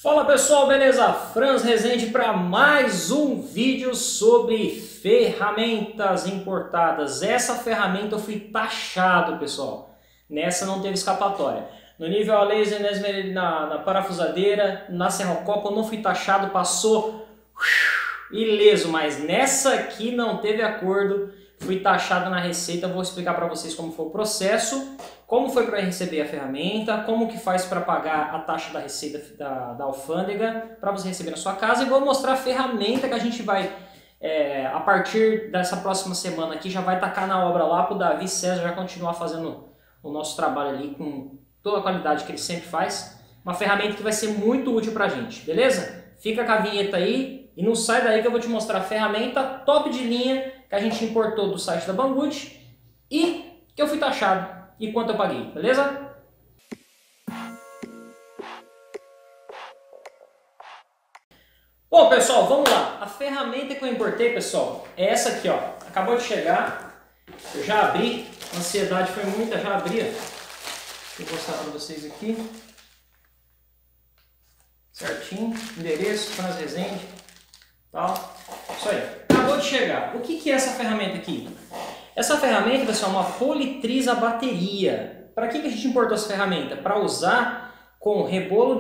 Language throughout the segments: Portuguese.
Fala pessoal, beleza? Franz Rezende para mais um vídeo sobre ferramentas importadas. Essa ferramenta eu fui taxado, pessoal. Nessa não teve escapatória. No nível a laser, na parafusadeira, na serrocopa eu não fui taxado, passou ileso, mas nessa aqui não teve acordo. Fui taxado na receita, vou explicar para vocês como foi o processo, como foi para receber a ferramenta, como que faz para pagar a taxa da receita da alfândega, para você receber na sua casa, e vou mostrar a ferramenta que a gente vai, a partir dessa próxima semana aqui, já vai tacar na obra lá para o Davi César já continuar fazendo o nosso trabalho ali com toda a qualidade que ele sempre faz. Uma ferramenta que vai ser muito útil para a gente, beleza? Fica com a vinheta aí e não sai daí que eu vou te mostrar a ferramenta top de linha que a gente importou do site da Banggood e que eu fui taxado e quanto eu paguei, beleza? Bom pessoal, vamos lá. A ferramenta que eu importei, pessoal, é essa aqui, ó. Acabou de chegar, eu já abri, a ansiedade foi muita, já abri. Vou mostrar para vocês aqui. Certinho, endereço, Franz Rezende, tal, isso aí. Acabou de chegar. O que é essa ferramenta aqui? Essa ferramenta, pessoal, é uma politriz a bateria. Para que a gente importou essa ferramenta? Para usar com rebolo,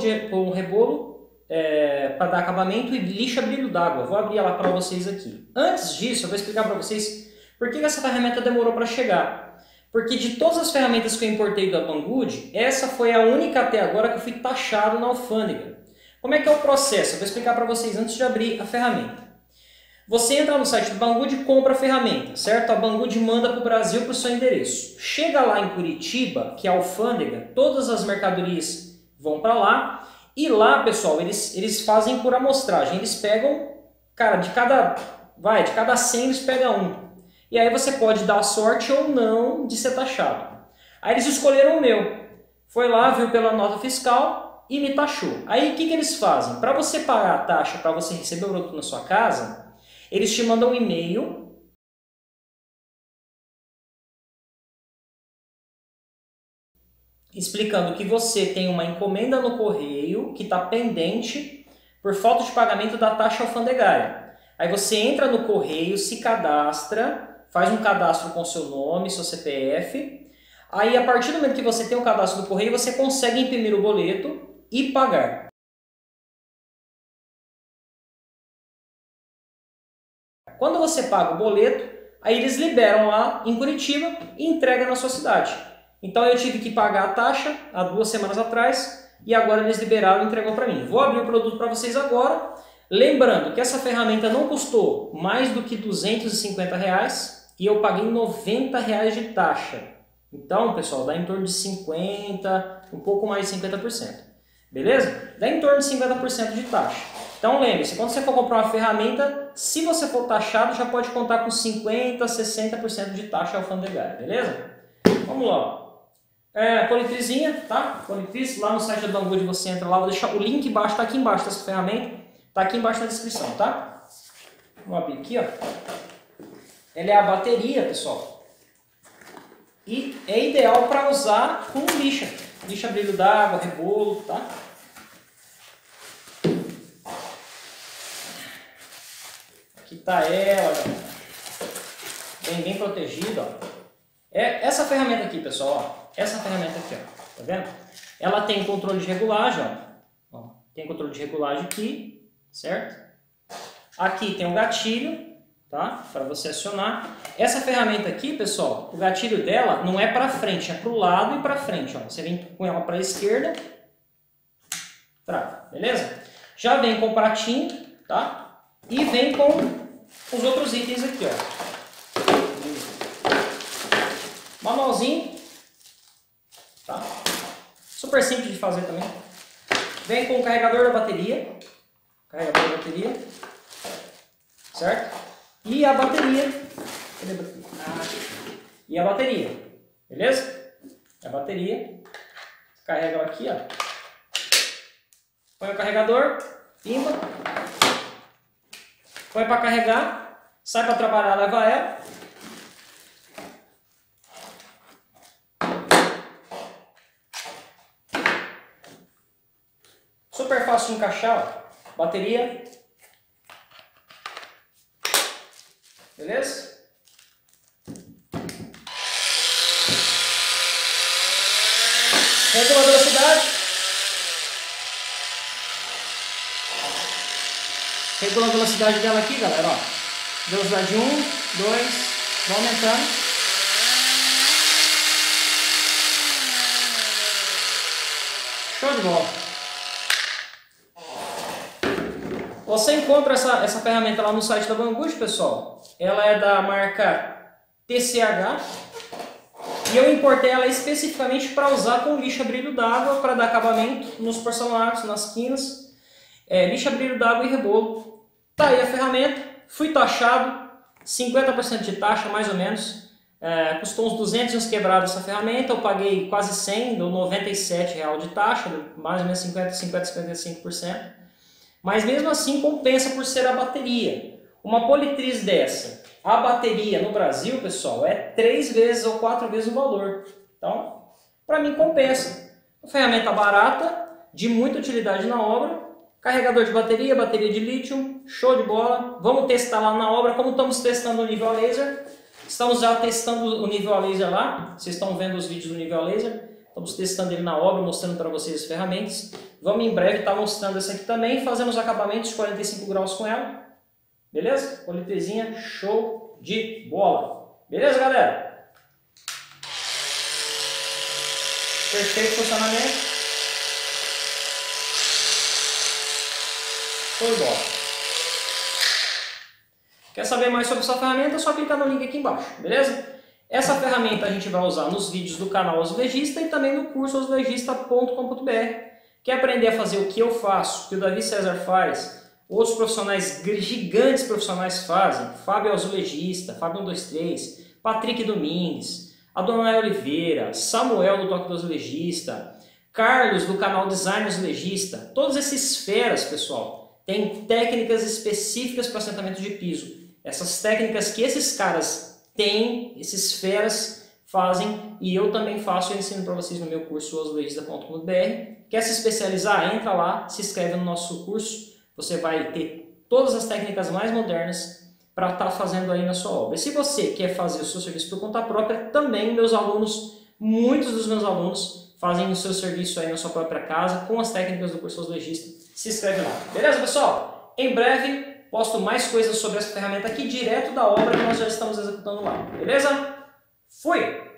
para dar acabamento e lixa brilho d'água. Vou abrir ela para vocês aqui. Antes disso, eu vou explicar para vocês por que essa ferramenta demorou para chegar. Porque de todas as ferramentas que eu importei da Banggood, essa foi a única até agora que eu fui taxado na alfândega. Como é que é o processo? Eu vou explicar para vocês antes de abrir a ferramenta. Você entra no site do Banggood e compra a ferramenta, certo? A Banggood manda para o Brasil para o seu endereço. Chega lá em Curitiba, que é a alfândega, todas as mercadorias vão para lá. E lá, pessoal, eles fazem por amostragem. Eles pegam, cara, de cada 100 eles pegam um. E aí você pode dar sorte ou não de ser taxado. Aí eles escolheram o meu. Foi lá, viu pela nota fiscal e me taxou. Aí o que eles fazem? Para você pagar a taxa, para você receber o produto na sua casa, eles te mandam um e-mail explicando que você tem uma encomenda no correio que está pendente por falta de pagamento da taxa alfandegária. Aí você entra no correio, se cadastra, faz um cadastro com seu nome, seu CPF. Aí a partir do momento que você tem o cadastro do correio, você consegue imprimir o boleto e pagar. Quando você paga o boleto, aí eles liberam lá em Curitiba e entregam na sua cidade. Então eu tive que pagar a taxa há 2 semanas atrás e agora eles liberaram e entregou para mim. Vou abrir o produto para vocês agora. Lembrando que essa ferramenta não custou mais do que R$250 e eu paguei R$90 de taxa. Então, pessoal, dá em torno de 50%, um pouco mais de 50%. Beleza? Dá em torno de 50% de taxa. Então lembre-se, quando você for comprar uma ferramenta, se você for taxado, já pode contar com 50%, 60% de taxa alfandegária, beleza? Vamos lá. Politrizinha, tá? Politriz, lá no site da Banggood você entra lá, vou deixar o link embaixo, tá aqui embaixo dessa ferramenta, tá aqui embaixo na descrição, tá? Vamos abrir aqui, ó. Ela é a bateria, pessoal. E é ideal para usar com lixa. Lixa brilho d'água, rebolo, tá? Aqui tá ela, bem protegida, ó. Essa ferramenta aqui, pessoal, ó. Essa ferramenta aqui, ó. Tá vendo? Ela tem controle de regulagem, ó. Tem controle de regulagem aqui, certo? Aqui tem um gatilho, tá? Para você acionar. Essa ferramenta aqui, pessoal, o gatilho dela não é para frente, é para o lado e para frente, ó. Você vem com ela para a esquerda, trava, beleza? Já vem com o pratinho, tá? E vem com os outros itens aqui, ó. Manualzinho, tá? Super simples de fazer também. Vem com o carregador da bateria, certo? E a bateria, cadê a bateria? E a bateria, beleza? A bateria, carrega ela aqui, ó. Põe o carregador, pimba, põe para carregar, sai para trabalhar, leva ela. Super fácil de encaixar, ó. Bateria. Beleza? Regula a velocidade. Regula a velocidade dela aqui, galera, ó. Velocidade 1, 2, vai aumentando. Show de bola. Você encontra essa ferramenta lá no site da Banggood, pessoal. Ela é da marca TCH. E eu importei ela especificamente para usar com lixa brilho d'água para dar acabamento nos porcelanatos, nas quinas. Lixa brilho d'água e rebolo. Tá aí a ferramenta. Fui taxado. 50% de taxa, mais ou menos. Custou uns 200 e uns quebrados essa ferramenta. Eu paguei quase 100, deu R$ 97,00 de taxa. Deu mais ou menos 55%. Mas mesmo assim compensa por ser a bateria. Uma politriz dessa. A bateria no Brasil, pessoal, é 3 vezes ou 4 vezes o valor. Então, para mim compensa. Uma ferramenta barata, de muita utilidade na obra. Carregador de bateria, bateria de lítio, show de bola. Vamos testar lá na obra, como estamos testando o nível a laser. Estamos já testando o nível a laser lá. Vocês estão vendo os vídeos do nível a laser. Estamos testando ele na obra, mostrando para vocês as ferramentas. Vamos em breve estar mostrando essa aqui também. Fazemos acabamentos de 45 graus com ela. Beleza? Politrizinha, show de bola. Beleza, galera? Perfeito funcionamento. Show de bola. Quer saber mais sobre essa ferramenta? É só clicar no link aqui embaixo, beleza? Essa ferramenta a gente vai usar nos vídeos do canal Azulejista e também no curso azulejista.com.br. Quer aprender a fazer o que eu faço, o que o Davi César faz, outros profissionais, gigantes profissionais fazem, Fábio Azulejista, Fábio 123, Patrick Domingues, Adonai Oliveira, Samuel do Toque do Azulejista, Carlos do canal Design Azulejista, todos esses feras, pessoal, têm técnicas específicas para assentamento de piso. Essas técnicas que esses caras têm, esses feras fazem, e eu também faço e ensino para vocês no meu curso azulejista.com.br. Quer se especializar? Entra lá, se inscreve no nosso curso. Você vai ter todas as técnicas mais modernas para estar fazendo aí na sua obra. E se você quer fazer o seu serviço por conta própria, também meus alunos, muitos dos meus alunos, fazem o seu serviço aí na sua própria casa com as técnicas do curso Azulejista. Se inscreve lá. Beleza, pessoal? Em breve posto mais coisas sobre essa ferramenta aqui direto da obra que nós já estamos executando lá. Beleza? Fui!